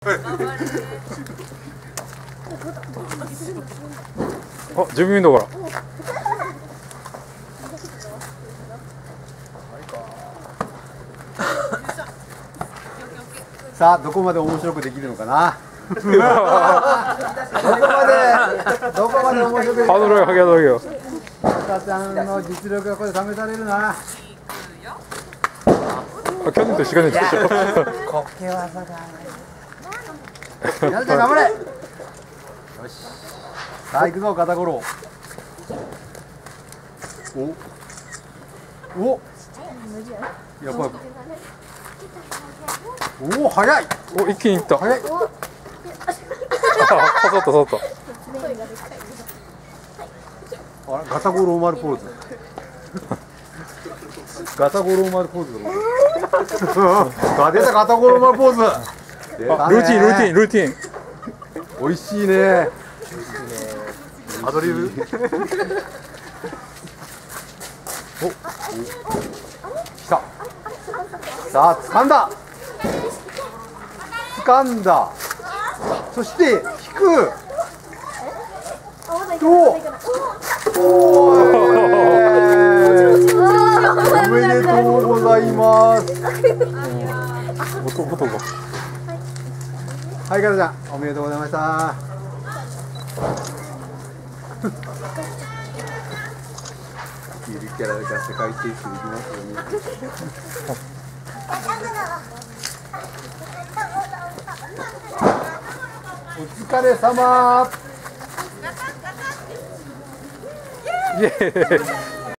あ、準備運動から。 さあ、どこまで面白くできるのかな。どこまで面白くできるのかな。 ハードルが上げ上げよ。 赤ちゃんの実力がこれ試されるな。 去年と一緒でしょ。 こけ技だね。やるちゃん頑張れ。よし。さあ行くぞ肩ごろ。お。やばい。おお早い。 お、一気にいった。 早い。 刺さった刺さった。 あれガタゴローマルポーズ。ガタゴローマルポーズ。出たガタゴローマルポーズ。 ルーティンルーティンルーティン。 美味しいね。アドリブ。お、来た。さあ掴んだ。掴んだ。そして引く。おめでとうございます。 音が。 はい、かなちゃん、おめでとうございました。ゆるキャラが世界進出できますよね。お疲れ様。 イエーイ。